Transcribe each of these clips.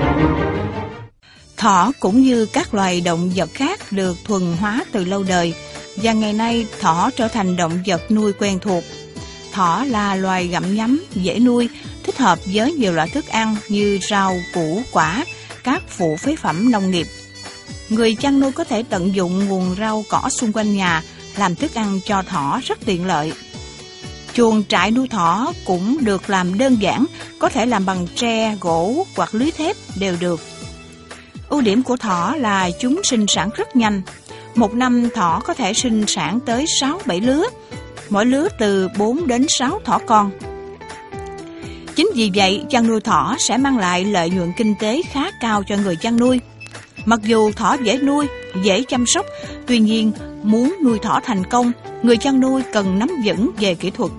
Thỏ cũng như các loài động vật khác được thuần hóa từ lâu đời, và ngày nay thỏ trở thành động vật nuôi quen thuộc. Thỏ là loài gặm nhấm, dễ nuôi, thích hợp với nhiều loại thức ăn như rau, củ, quả, các phụ phế phẩm nông nghiệp. Người chăn nuôi có thể tận dụng nguồn rau cỏ xung quanh nhà làm thức ăn cho thỏ rất tiện lợi. Chuồng trại nuôi thỏ cũng được làm đơn giản, có thể làm bằng tre, gỗ hoặc lưới thép đều được. Ưu điểm của thỏ là chúng sinh sản rất nhanh. Một năm thỏ có thể sinh sản tới 6-7 lứa, mỗi lứa từ 4 đến 6 thỏ con. Chính vì vậy, chăn nuôi thỏ sẽ mang lại lợi nhuận kinh tế khá cao cho người chăn nuôi. Mặc dù thỏ dễ nuôi, dễ chăm sóc, tuy nhiên muốn nuôi thỏ thành công, người chăn nuôi cần nắm vững về kỹ thuật.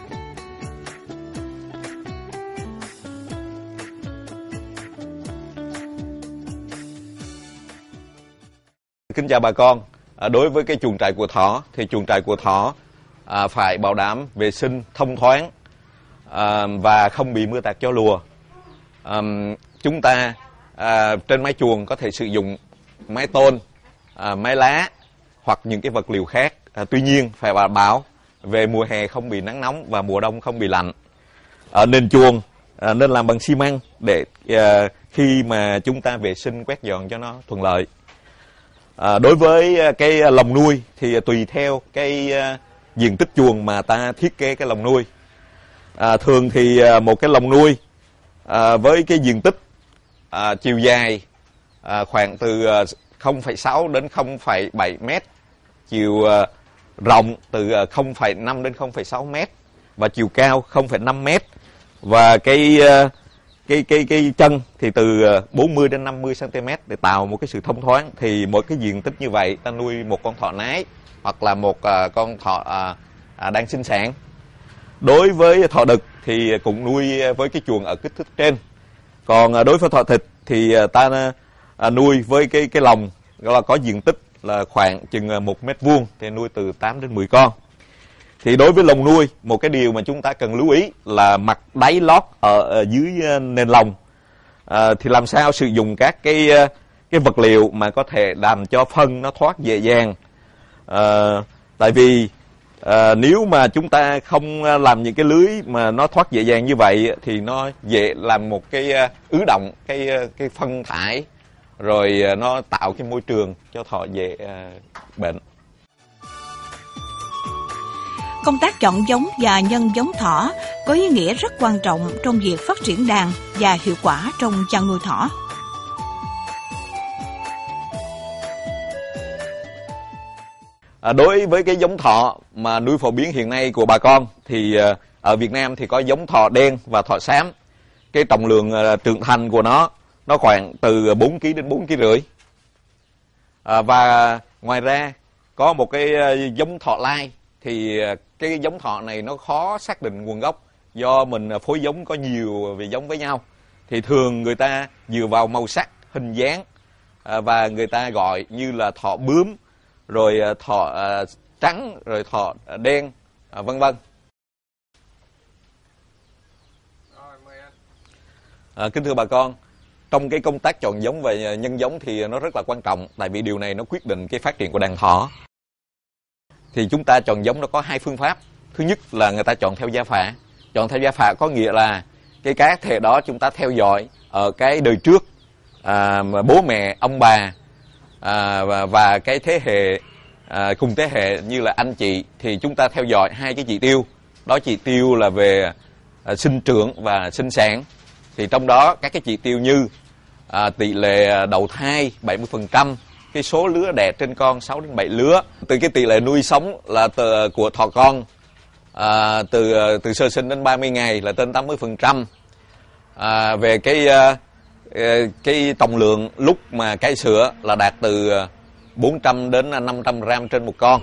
Kính chào bà con. Đối với cái chuồng trại của thỏ thì chuồng trại của thỏ phải bảo đảm vệ sinh, thông thoáng và không bị mưa tạt gió lùa. Chúng ta trên mái chuồng có thể sử dụng mái tôn, mái lá hoặc những cái vật liệu khác. Tuy nhiên phải đảm bảo về mùa hè không bị nắng nóng và mùa đông không bị lạnh. Nền chuồng nên làm bằng xi măng để khi mà chúng ta vệ sinh quét dọn cho nó thuận lợi. Đối với cái lồng nuôi thì tùy theo cái diện tích chuồng mà ta thiết kế cái lồng nuôi. Thường thì một cái lồng nuôi với cái diện tích chiều dài khoảng từ 0,6 đến 0,7 mét, chiều rộng từ 0,5 đến 0,6 mét và chiều cao 0,5 mét, và cái chân thì từ 40 đến 50 cm để tạo một cái sự thông thoáng. Thì mỗi cái diện tích như vậy ta nuôi một con thỏ nái hoặc là một con thỏ đang sinh sản. Đối với thỏ đực thì cũng nuôi với cái chuồng ở kích thước trên. Còn đối với thỏ thịt thì ta nuôi với cái lồng là có diện tích là khoảng chừng 1 mét vuông, thì nuôi từ 8 đến 10 con. Thì đối với lồng nuôi, một cái điều mà chúng ta cần lưu ý là mặt đáy lót ở dưới nền lồng. Thì làm sao sử dụng các cái vật liệu mà có thể làm cho phân nó thoát dễ dàng. Tại vì nếu mà chúng ta không làm những cái lưới mà nó thoát dễ dàng như vậy thì nó dễ làm một cái ứ động cái phân thải, rồi nó tạo cái môi trường cho thỏ dễ bệnh. Công tác chọn giống và nhân giống thỏ có ý nghĩa rất quan trọng trong việc phát triển đàn và hiệu quả trong chăn nuôi thỏ. Đối với cái giống thỏ mà nuôi phổ biến hiện nay của bà con thì ở Việt Nam thì có giống thỏ đen và thỏ xám. Cái trọng lượng trưởng thành của nó khoảng từ 4 kg đến 4 kg rưỡi. Và ngoài ra có một cái giống thỏ lai. Thì cái giống thỏ này nó khó xác định nguồn gốc do mình phối giống có nhiều về giống với nhau. Thì thường người ta dựa vào màu sắc, hình dáng và người ta gọi như là thỏ bướm, rồi thỏ trắng, rồi thỏ đen, vân vân. Kính thưa bà con, trong cái công tác chọn giống và nhân giống thì nó rất là quan trọng, tại vì điều này nó quyết định cái phát triển của đàn thỏ. Thì chúng ta chọn giống nó có 2 phương pháp. Thứ nhất là người ta chọn theo gia phả. Chọn theo gia phả có nghĩa là cái cá thể đó chúng ta theo dõi ở cái đời trước, bố mẹ, ông bà và cái thế hệ cùng thế hệ như là anh chị, thì chúng ta theo dõi 2 cái chỉ tiêu. Đó chỉ tiêu là về sinh trưởng và sinh sản. Thì trong đó các cái chỉ tiêu như tỷ lệ đậu thai 70%, cái số lứa đẻ trên con 6 đến 7 lứa, từ cái tỷ lệ nuôi sống là của thỏ con từ sơ sinh đến 30 ngày là trên 80%. Về cái trọng lượng lúc mà cai sữa là đạt từ 400 đến 500 gram trên một con.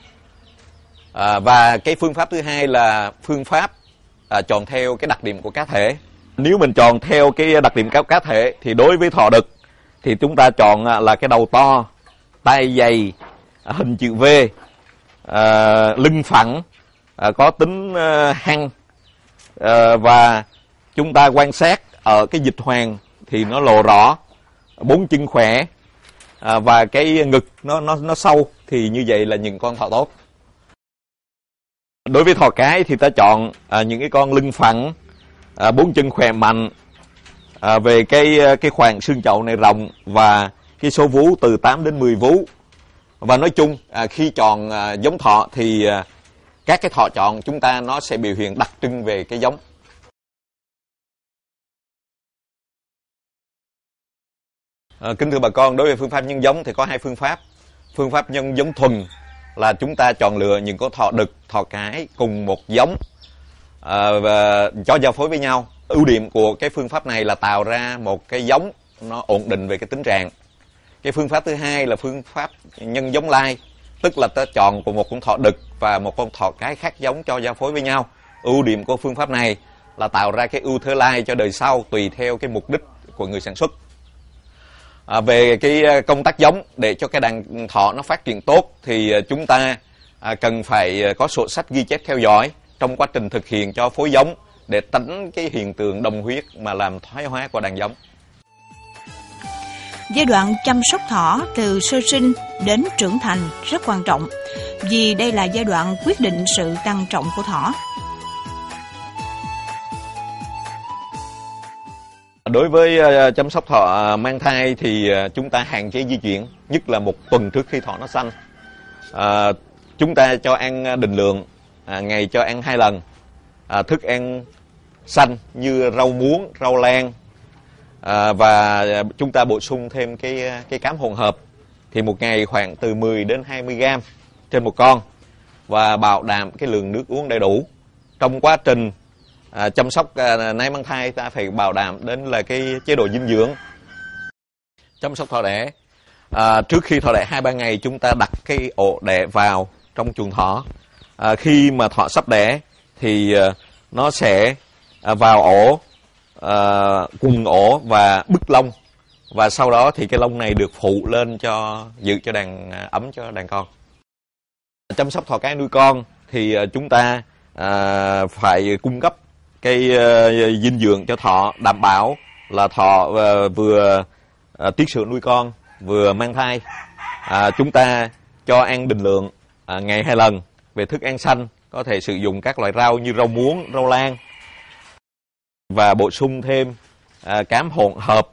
Và cái phương pháp thứ hai là phương pháp chọn theo cái đặc điểm của cá thể. Nếu mình chọn theo cái đặc điểm cá thể thì đối với thỏ đực thì chúng ta chọn là cái đầu to, tay dày, hình chữ V, lưng phẳng, có tính hăng, và chúng ta quan sát ở cái dịch hoàng thì nó lộ rõ, 4 chân khỏe, và cái ngực nó sâu, thì như vậy là những con thỏ tốt. Đối với thỏ cái thì ta chọn những cái con lưng phẳng, 4 chân khỏe mạnh, về cái khoảng xương chậu này rộng, và cái số vú từ 8 đến 10 vú. Và nói chung khi chọn giống thỏ thì các cái thỏ chọn chúng ta nó sẽ biểu hiện đặc trưng về cái giống. Kính thưa bà con, đối với phương pháp nhân giống thì có 2 phương pháp. Phương pháp nhân giống thuần là chúng ta chọn lựa những con thỏ đực, thỏ cái cùng một giống và cho giao phối với nhau. Ưu điểm của cái phương pháp này là tạo ra một cái giống nó ổn định về cái tính trạng. Cái phương pháp thứ hai là phương pháp nhân giống lai, tức là ta chọn của một con thỏ đực và một con thỏ cái khác giống cho giao phối với nhau. Ưu điểm của phương pháp này là tạo ra cái ưu thế lai cho đời sau tùy theo cái mục đích của người sản xuất. Về cái công tác giống để cho cái đàn thỏ nó phát triển tốt thì chúng ta cần phải có sổ sách ghi chép theo dõi trong quá trình thực hiện cho phối giống để tránh cái hiện tượng đồng huyết mà làm thoái hóa của đàn giống. Giai đoạn chăm sóc thỏ từ sơ sinh đến trưởng thành rất quan trọng, vì đây là giai đoạn quyết định sự tăng trọng của thỏ. Đối với chăm sóc thỏ mang thai thì chúng ta hạn chế di chuyển, nhất là 1 tuần trước khi thỏ nó sanh. Chúng ta cho ăn định lượng, ngày cho ăn 2 lần. Thức ăn xanh như rau muống, rau lan, và chúng ta bổ sung thêm cái cám hỗn hợp, thì một ngày khoảng từ 10 đến 20 gram trên 1 con, và bảo đảm cái lượng nước uống đầy đủ. Trong quá trình chăm sóc nai mang thai ta phải bảo đảm đến là cái chế độ dinh dưỡng. Chăm sóc thỏ đẻ, trước khi thỏ đẻ 2-3 ngày chúng ta đặt cái ổ đẻ vào trong chuồng thỏ. Khi mà thỏ sắp đẻ thì nó sẽ vào ổ, quần ổ và bứt lông, và sau đó thì cái lông này được phụ lên cho giữ cho đàn ấm cho đàn con. Chăm sóc thỏ cái nuôi con thì chúng ta phải cung cấp cái dinh dưỡng cho thỏ, đảm bảo là thỏ vừa tiết sữa nuôi con vừa mang thai. Chúng ta cho ăn định lượng ngày 2 lần. Về thức ăn xanh có thể sử dụng các loại rau như rau muống, rau lan, và bổ sung thêm cám hỗn hợp.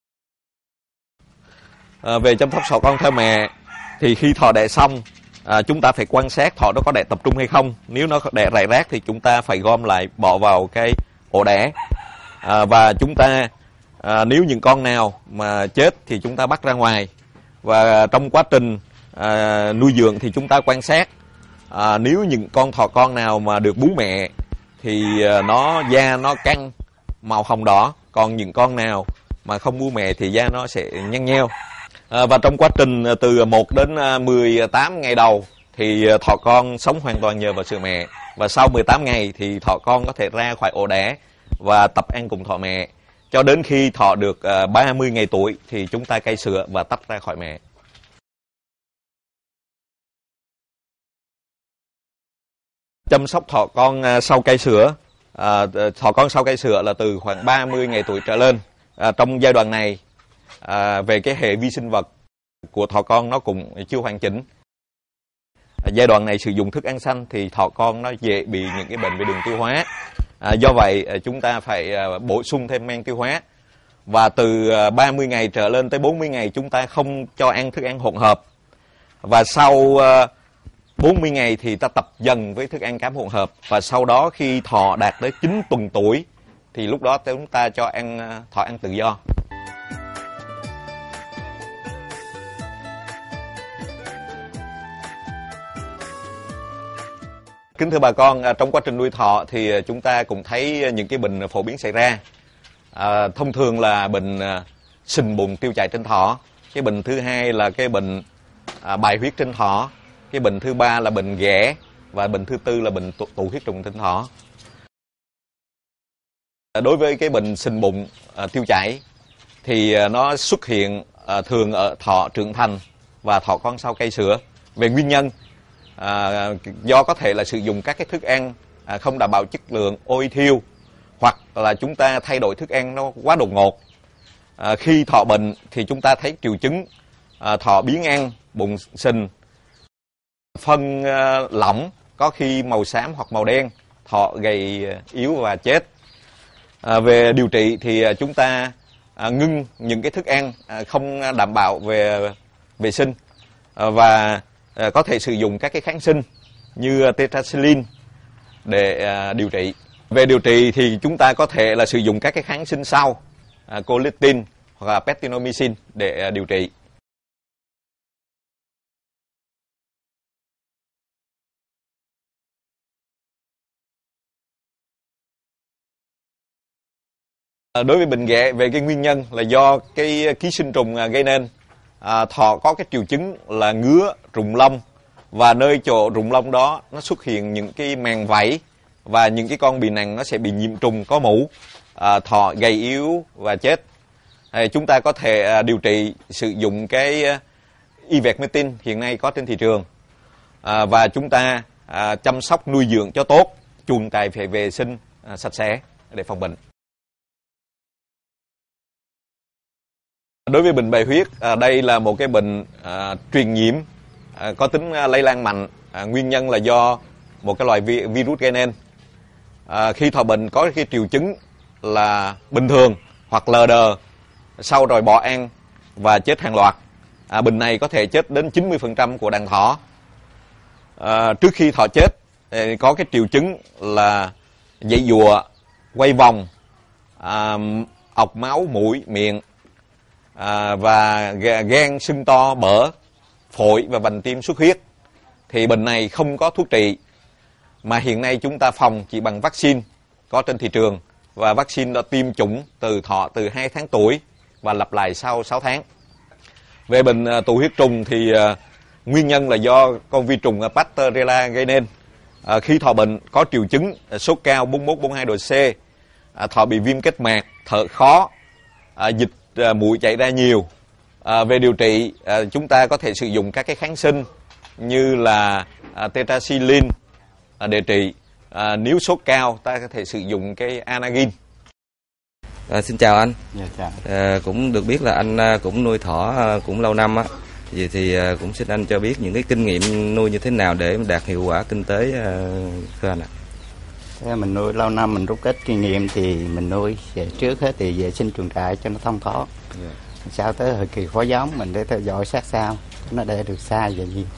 Về chăm sóc thỏ con theo mẹ thì khi thỏ đẻ xong, chúng ta phải quan sát thỏ nó có đẻ tập trung hay không. Nếu nó đẻ rải rác thì chúng ta phải gom lại bỏ vào cái ổ đẻ. Và chúng ta nếu những con nào mà chết thì chúng ta bắt ra ngoài. Và trong quá trình nuôi dưỡng thì chúng ta quan sát, nếu những con thỏ con nào mà được bú mẹ thì da nó căng màu hồng đỏ, còn những con nào mà không bú mẹ thì da nó sẽ nhăn nheo. Và trong quá trình từ 1 đến 18 ngày đầu thì thỏ con sống hoàn toàn nhờ vào sữa mẹ, và sau 18 ngày thì thỏ con có thể ra khỏi ổ đẻ và tập ăn cùng thỏ mẹ, cho đến khi thỏ được 30 ngày tuổi thì chúng ta cai sữa và tách ra khỏi mẹ. Chăm sóc thỏ con sau cai sữa. Thỏ con sau cai sữa là từ khoảng 30 ngày tuổi trở lên. Trong giai đoạn này, về cái hệ vi sinh vật của thỏ con nó cũng chưa hoàn chỉnh. Giai đoạn này sử dụng thức ăn xanh thì thỏ con nó dễ bị những cái bệnh về đường tiêu hóa. Do vậy chúng ta phải bổ sung thêm men tiêu hóa. Và từ 30 ngày trở lên tới 40 ngày chúng ta không cho ăn thức ăn hỗn hợp. Và sau 40 ngày thì ta tập dần với thức ăn cám hỗn hợp. Và sau đó khi thỏ đạt tới 9 tuần tuổi thì lúc đó chúng ta cho thỏ ăn tự do. Kính thưa bà con, trong quá trình nuôi thỏ thì chúng ta cũng thấy những cái bệnh phổ biến xảy ra. Thông thường là bệnh sình bùn tiêu chảy trên thỏ. Cái bệnh thứ hai là cái bệnh bài huyết trên thỏ. Cái bệnh thứ ba là bệnh ghẻ. Và bệnh thứ tư là bệnh tụ huyết trùng trên thỏ. Đối với cái bệnh sình bùn tiêu chảy thì nó xuất hiện thường ở thỏ trưởng thành và thỏ con sau cai sữa. Về nguyên nhân, do có thể là sử dụng các cái thức ăn không đảm bảo chất lượng, ôi thiêu, hoặc là chúng ta thay đổi thức ăn nó quá đột ngột. Khi thỏ bệnh thì chúng ta thấy triệu chứng thỏ biếng ăn, bụng sình, phân lỏng, có khi màu xám hoặc màu đen, thỏ gầy yếu và chết. Về điều trị thì chúng ta ngưng những cái thức ăn không đảm bảo về vệ sinh và có thể sử dụng các cái kháng sinh như tetracycline để điều trị. Về điều trị thì chúng ta có thể là sử dụng các cái kháng sinh sau, colistin hoặc là pectinomycin để điều trị. Đối với bệnh ghẻ, về cái nguyên nhân là do cái ký sinh trùng gây nên. Thỏ có cái triệu chứng là ngứa, rụng lông, và nơi chỗ rụng lông đó nó xuất hiện những cái màng vảy và những cái con bị nặng nó sẽ bị nhiễm trùng có mủ. Thỏ gầy yếu và chết. Chúng ta có thể điều trị sử dụng cái ivermectin hiện nay có trên thị trường, và chúng ta chăm sóc nuôi dưỡng cho tốt, chuồng trại phải vệ sinh sạch sẽ để phòng bệnh. Đối với bệnh bại huyết, đây là một cái bệnh truyền nhiễm có tính lây lan mạnh. Nguyên nhân là do một cái loại virus gây nên. Khi thỏ bệnh có cái triệu chứng là bình thường hoặc lờ đờ, sau rồi bỏ ăn và chết hàng loạt. Bệnh này có thể chết đến 90% của đàn thỏ. Trước khi thỏ chết có cái triệu chứng là giãy giụa, quay vòng, ọc máu mũi, miệng, và gan sưng to, bở, phổi và vành tim xuất huyết. Thì bệnh này không có thuốc trị, mà hiện nay chúng ta phòng chỉ bằng vaccine có trên thị trường, và vaccine đã tiêm chủng từ thỏ từ 2 tháng tuổi và lặp lại sau 6 tháng. Về bệnh tụ huyết trùng thì nguyên nhân là do con vi trùng Pasteurella gây nên. Khi thỏ bệnh có triệu chứng sốt cao 41-42 độ C, thỏ bị viêm kết mạc, thở khó, dịch mũi chảy ra nhiều. Về điều trị, chúng ta có thể sử dụng các cái kháng sinh như là tetracycline để trị. Nếu sốt cao, ta có thể sử dụng cái anagin. Xin chào anh. Dạ, chào. Cũng được biết là anh cũng nuôi thỏ cũng lâu năm á. Vậy thì cũng xin anh cho biết những cái kinh nghiệm nuôi như thế nào để đạt hiệu quả kinh tế thưa anh ạ. Mình nuôi lâu năm, mình rút kết kinh nghiệm thì mình nuôi trước hết thì vệ sinh chuồng trại cho nó thông thoáng. Yeah. Sau tới thời kỳ phối giống mình để theo dõi sát sao nó để được sai và gì.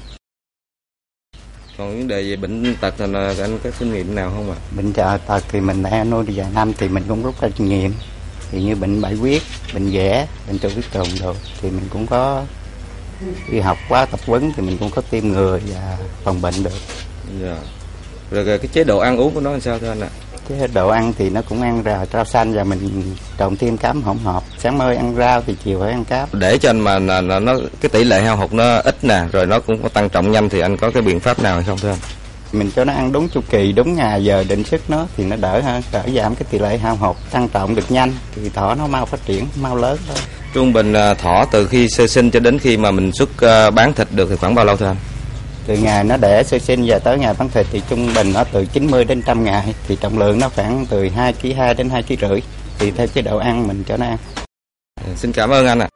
Còn vấn đề về bệnh tật thì là anh có kinh nghiệm nào không ạ? Bệnh tật thì mình đã nuôi được vài năm thì mình cũng rút ra kinh nghiệm. Thì như bệnh bại huyết, bệnh ghẻ, bệnh tụ huyết trùng rồi thì mình cũng có đi học quá tập huấn thì mình cũng có tiêm ngừa và phòng bệnh được. Yeah. Rồi cái chế độ ăn uống của nó làm sao thưa anh ạ? Chế độ ăn thì nó cũng ăn rau xanh và mình trộn thêm cám hỗn hợp. Sáng mới ăn rau thì chiều phải ăn cám. Để cho anh mà nó cái tỷ lệ hao hụt nó ít nè, rồi nó cũng có tăng trọng nhanh thì anh có cái biện pháp nào hay không thưa anh? Mình cho nó ăn đúng chu kỳ, đúng ngày giờ định sức nó thì nó đỡ hơn, đỡ giảm cái tỷ lệ hao hụt, tăng trọng được nhanh thì thỏ nó mau phát triển, mau lớn thôi. Trung bình thỏ từ khi sơ sinh cho đến khi mà mình xuất bán thịt được thì khoảng bao lâu thưa anh? Từ ngày nó đẻ sơ sinh và tới ngày bán thịt thì trung bình nó từ 90 đến 100 ngày, thì trọng lượng nó khoảng từ 2,2 kg đến 2,5 kg, thì theo chế độ ăn mình cho nó ăn. Xin cảm ơn anh ạ.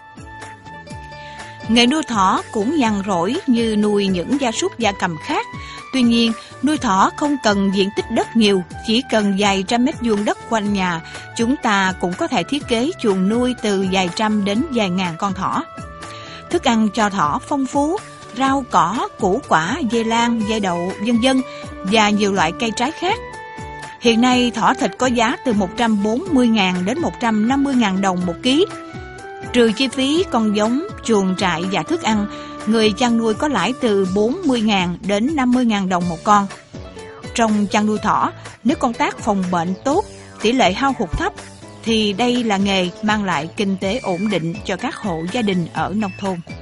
Nghề nuôi thỏ cũng nhàn rỗi như nuôi những gia súc gia cầm khác. Tuy nhiên, nuôi thỏ không cần diện tích đất nhiều, chỉ cần vài trăm mét vuông đất quanh nhà, chúng ta cũng có thể thiết kế chuồng nuôi từ vài trăm đến vài ngàn con thỏ. Thức ăn cho thỏ phong phú, rau cỏ, củ quả, dây lan, dây đậu, vân vân và nhiều loại cây trái khác. Hiện nay thỏ thịt có giá từ 140.000 đến 150.000 đồng một ký. Trừ chi phí con giống, chuồng trại và thức ăn, người chăn nuôi có lãi từ 40.000 đến 50.000 đồng một con. Trong chăn nuôi thỏ, nếu công tác phòng bệnh tốt, tỷ lệ hao hụt thấp, thì đây là nghề mang lại kinh tế ổn định cho các hộ gia đình ở nông thôn.